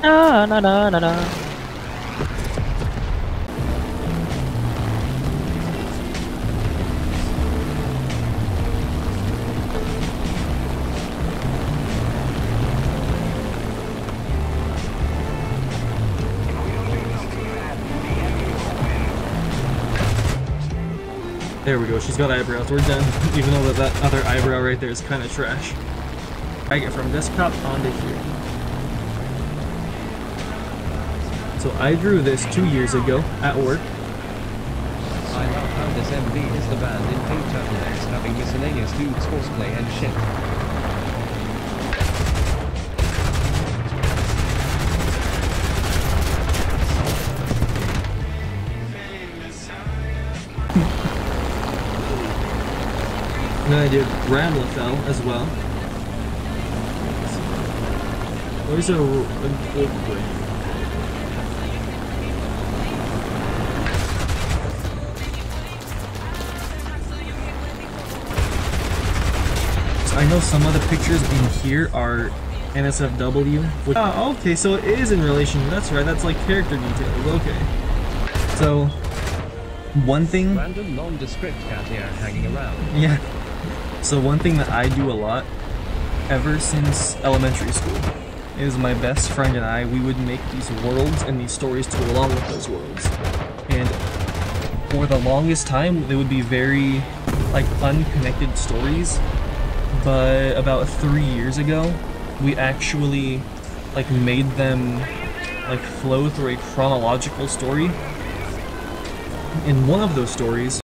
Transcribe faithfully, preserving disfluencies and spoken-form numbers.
Na na na na na. There we go, she's got eyebrows, we're done. Even though that, that other eyebrow right there is kind of trash. Drag it from desktop onto here. So I drew this two years ago at work. I love how this M V is the band in pink turtlenecks having miscellaneous dudes horseplay and shit. And then I did Ramlethal as well. Where's a, an old brain? So I know some of the pictures in here are N S F W. Which, oh, okay, so it is in relation. That's right, that's like character details. Okay. So, one thing. Random nondescript cat here hanging around. Yeah. So one thing that I do a lot, ever since elementary school, is my best friend and I, we would make these worlds and these stories to go along with those worlds. And for the longest time, they would be very, like, unconnected stories. But about three years ago, we actually, like, made them, like, flow through a chronological story. In one of those stories,